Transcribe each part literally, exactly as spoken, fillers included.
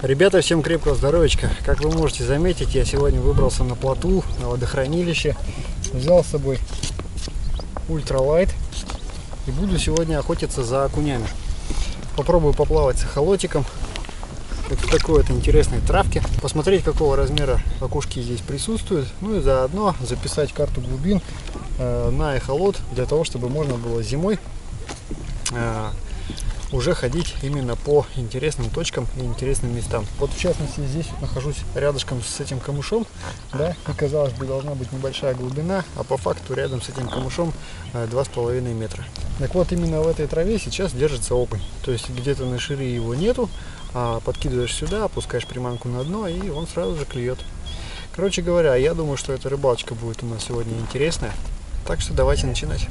Ребята, всем крепкого здоровечка. Как вы можете заметить, я сегодня выбрался на плоту, на водохранилище. Взял с собой ультралайт и буду сегодня охотиться за окунями. Попробую поплавать с эхолотиком. Вот в такой вот интересной травке. Посмотреть, какого размера окушки здесь присутствуют. Ну и заодно записать карту глубин э, на эхолот, для того, чтобы можно было зимой э, уже ходить именно по интересным точкам и интересным местам. Вот в частности здесь нахожусь рядышком с этим камышом, да, и казалось бы должна быть небольшая глубина, а по факту рядом с этим камышом два с половиной метра. Так вот, именно в этой траве сейчас держится окунь. То есть где-то на шире его нету, а подкидываешь сюда, опускаешь приманку на дно, и он сразу же клюет. Короче говоря, я думаю, что эта рыбалочка будет у нас сегодня интересная. Так что давайте начинать.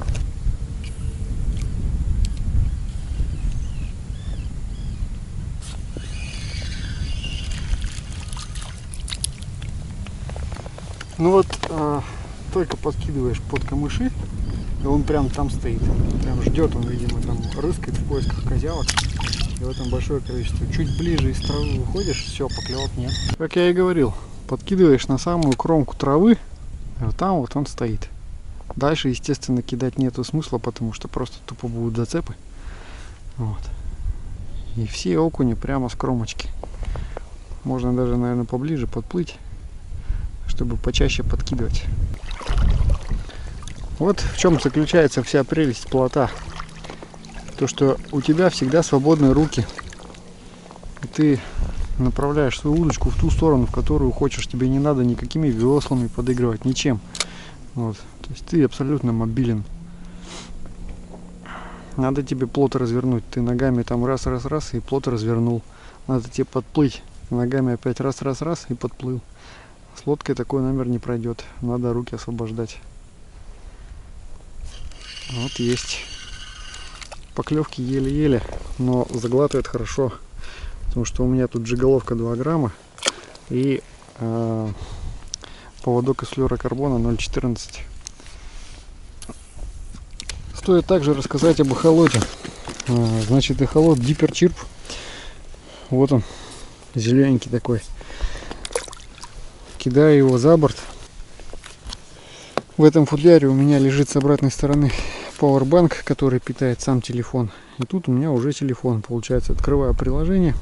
Ну вот, э, только подкидываешь под камыши, и он прям там стоит. Прям ждет, он, видимо, там рыскает в поисках козявок. И в этом большое количество. Чуть ближе из травы выходишь, все, поклевок нет. Как я и говорил, подкидываешь на самую кромку травы, и вот там вот он стоит. Дальше, естественно, кидать нету смысла, потому что просто тупо будут зацепы. Вот. И все окуни прямо с кромочки. Можно даже, наверное, поближе подплыть, чтобы почаще подкидывать. Вот в чем заключается вся прелесть плота. То, что у тебя всегда свободные руки. И ты направляешь свою удочку в ту сторону, в которую хочешь. Тебе не надо никакими веслами подыгрывать, ничем. Вот. То есть ты абсолютно мобилен. Надо тебе плот развернуть. Ты ногами там раз-раз-раз и плот развернул. Надо тебе подплыть. Ногами опять раз-раз-раз и подплыл. С лодкой такой номер не пройдет. Надо руки освобождать. Вот есть. Поклевки еле-еле, но заглатывает хорошо. Потому что у меня тут джиголовка два грамма и э, поводок из флюорокарбона ноль четырнадцать. Стоит также рассказать об эхолоте. Э, значит, эхолот Dipper Chirp. Вот он, зелененький такой. Кидаю его за борт. В этом футляре у меня лежит с обратной стороны пауэрбанк, который питает сам телефон. И тут у меня уже телефон. Получается, открываю приложение.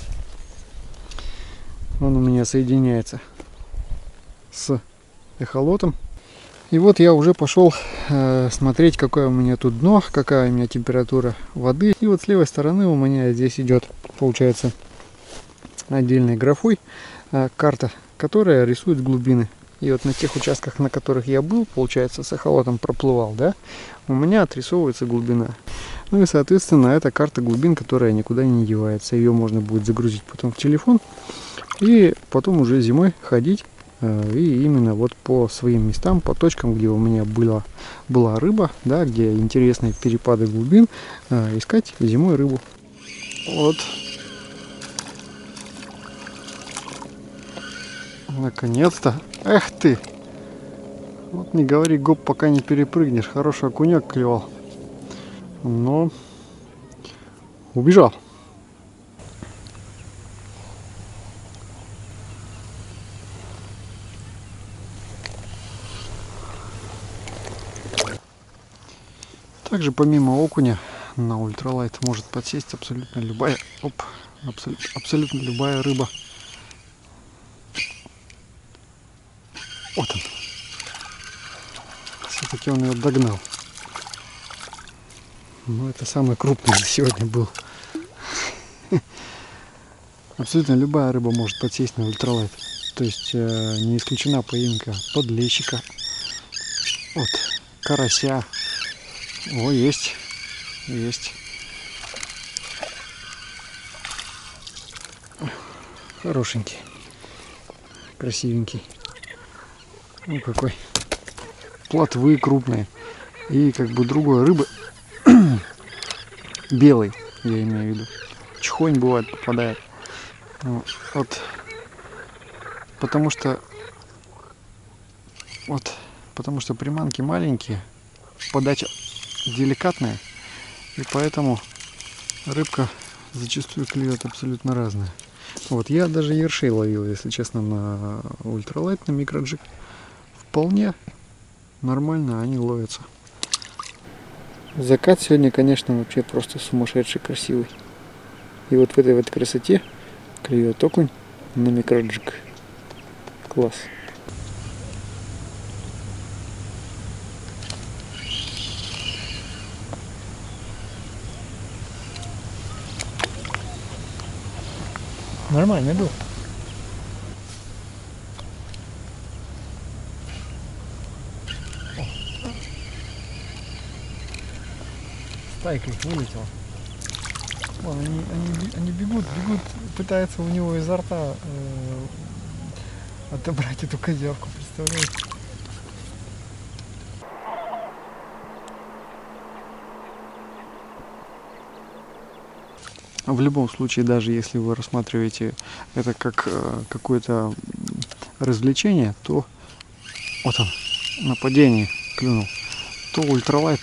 Он у меня соединяется с эхолотом. И вот я уже пошел э, смотреть, какое у меня тут дно, какая у меня температура воды. И вот с левой стороны у меня здесь идет, получается, отдельной графой э, карта, которая рисует глубины. И вот на тех участках, на которых я был, получается, с эхолотом проплывал, да, у меня отрисовывается глубина. Ну и, соответственно, это карта глубин, которая никуда не девается. Ее можно будет загрузить потом в телефон и потом уже зимой ходить э, и именно вот по своим местам, по точкам, где у меня была, была рыба, да, где интересные перепады глубин, э, искать зимой рыбу. Вот. Наконец-то. Эх ты! Вот не говори гоп, пока не перепрыгнешь. Хороший окунек клевал. Но убежал. Также помимо окуня на ультралайт может подсесть абсолютно любая, оп, абсолютно, абсолютно любая рыба. Вот он. Все-таки он ее догнал. Ну, это самый крупный за сегодня был. Абсолютно любая рыба может подсесть на ультралайт. То есть э, не исключена поимка подлещика. Вот, карася. О, есть. Есть. Хорошенький. Красивенький. Ну какой. Плотвы крупные. И как бы другой рыбы. Белый, я имею в виду. Чхонь бывает попадает. Вот. Потому что вот. Потому что приманки маленькие. Подача деликатная. И поэтому рыбка зачастую клюет абсолютно разная. Вот, я даже ершей ловил, если честно, на ультралайт, на микроджиг. Вполне нормально они ловятся. Закат сегодня, конечно, вообще просто сумасшедший красивый. И вот в этой вот красоте клюет окунь на микроджиг. Класс. Нормальный был. Стайка их вылетела. Вон, они, они, они бегут, бегут, пытаются у него изо рта э, отобрать эту козявку, представляете? В любом случае, даже если вы рассматриваете это как э, какое-то развлечение, то вот он, нападение клюнул, то ультралайт,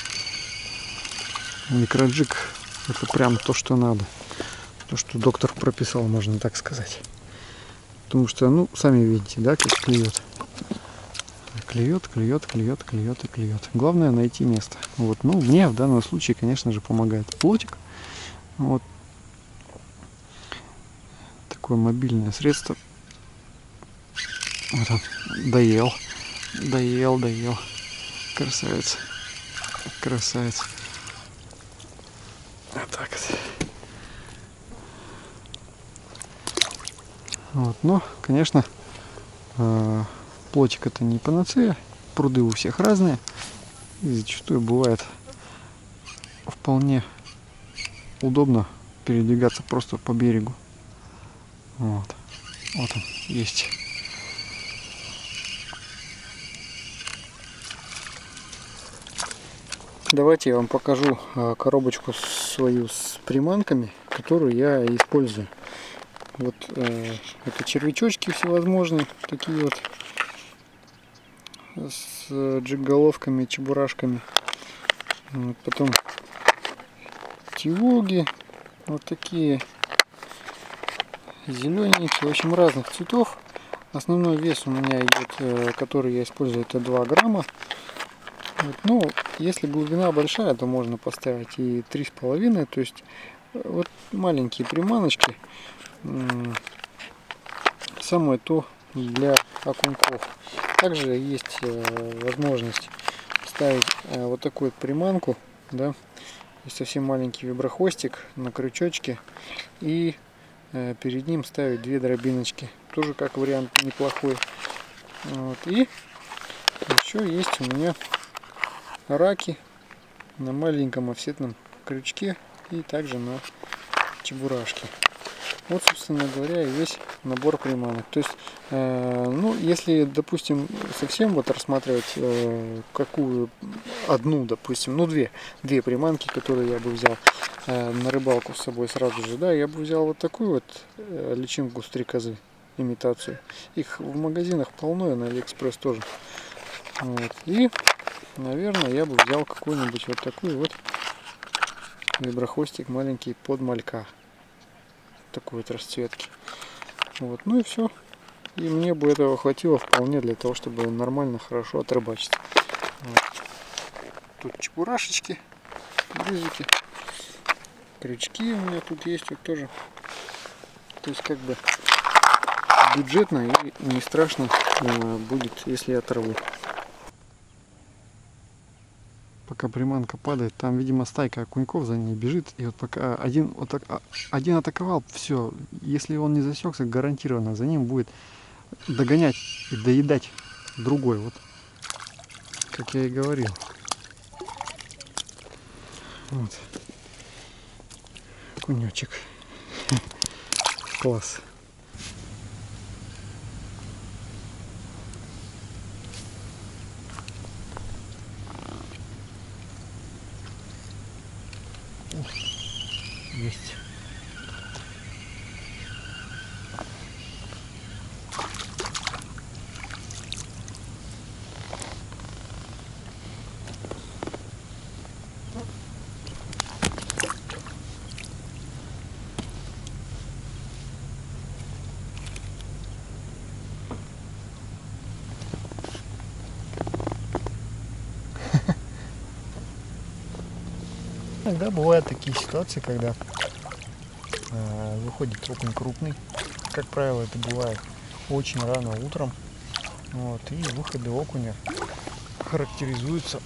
микроджиг, это прям то, что надо. То, что доктор прописал, можно так сказать. Потому что, ну, сами видите, да, как клюет. Клюет, клюет, клюет, клюет и клюет. Главное найти место. Вот, ну, мне в данном случае, конечно же, помогает плотик. Вот такое мобильное средство. Вот он, доел, доел, доел. Красавец, красавец. Вот так вот. Вот, но, конечно, э, плотик это не панацея. Пруды у всех разные. И зачастую бывает вполне удобно передвигаться просто по берегу. Вот, вот он есть. Давайте я вам покажу коробочку свою с приманками, которую я использую. Вот э, это червячочки всевозможные, такие вот с джиг-головками, чебурашками. Вот, потом тиоги, вот такие зелененькие, в общем, разных цветов. Основной вес у меня идет, э, который я использую, это два грамма. Вот, ну, если глубина большая, то можно поставить и три с половиной. То есть вот маленькие приманочки, самое то для окуньков. Также есть возможность ставить вот такую вот приманку, да, совсем маленький виброхвостик на крючочке, и перед ним ставить две дробиночки. Тоже как вариант неплохой. Вот. И еще есть у меня раки на маленьком офсетном крючке и также на чебурашке. Вот, собственно говоря, и весь набор приманок. То есть, э, ну, если, допустим, совсем вот рассматривать э, какую одну, допустим, ну, две, две приманки, которые я бы взял э, на рыбалку с собой сразу же, да, я бы взял вот такую вот э, личинку стрекозы, имитацию. Их в магазинах полно, и на Алиэкспресс тоже. Вот. И, наверное, я бы взял какой-нибудь вот такой вот виброхвостик маленький под малька. Такой вот расцветки. Вот, ну и все. И мне бы этого хватило вполне для того, чтобы нормально, хорошо отрыбачить. Вот. Тут чебурашечки, грызики, крючки у меня тут есть вот тоже. То есть как бы бюджетно и не страшно будет, если я оторву. Пока приманка падает, там, видимо, стайка окуньков за ней бежит. И вот пока один, вот так, один атаковал, все, если он не засекся, гарантированно за ним будет догонять и доедать другой. Вот, как я и говорил. Вот. Окунечек. Класс. Есть. иногда бывают такие ситуации, когда э, выходит окунь крупный. Как правило, это бывает очень рано утром. Вот, и выходы окуня характеризуются.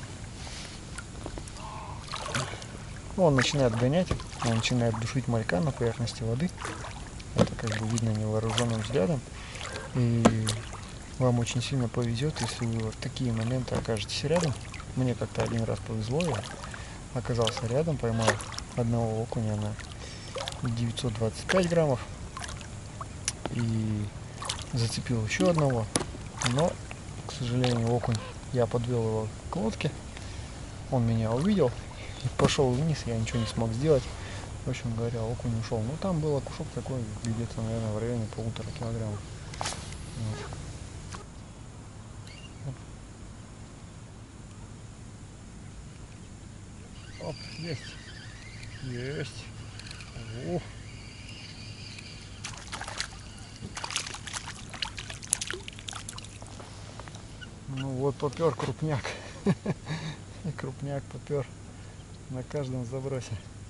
Он начинает гонять, он начинает душить малька на поверхности воды. Это как бы видно невооруженным взглядом. И вам очень сильно повезет, если вы в такие моменты окажетесь рядом. Мне как-то один раз повезло, я оказался рядом, поймал одного окуня на девятьсот двадцать пять граммов и зацепил еще одного, но, к сожалению, окунь, я подвел его к лодке, он меня увидел и пошел вниз, я ничего не смог сделать. В общем говоря, окунь ушел. Ну там был окушок такой, где-то, наверное, в районе полутора килограммов. Вот. Оп, есть. Есть. О. Ну вот попер крупняк. Крупняк попер на каждом забросе.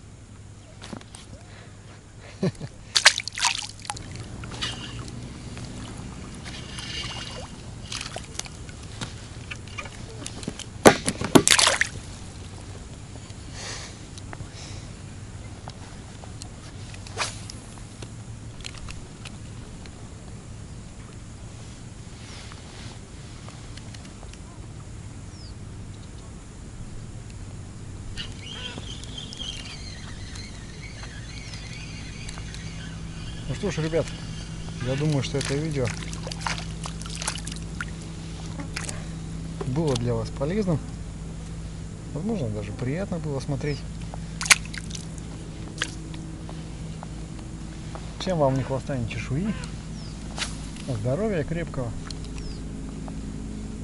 Ну что ж, ребят, я думаю, что это видео было для вас полезным. Возможно, даже приятно было смотреть. Всем вам ни хвоста, ни чешуи. Здоровья крепкого.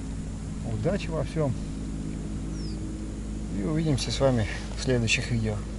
Удачи во всем. И увидимся с вами в следующих видео.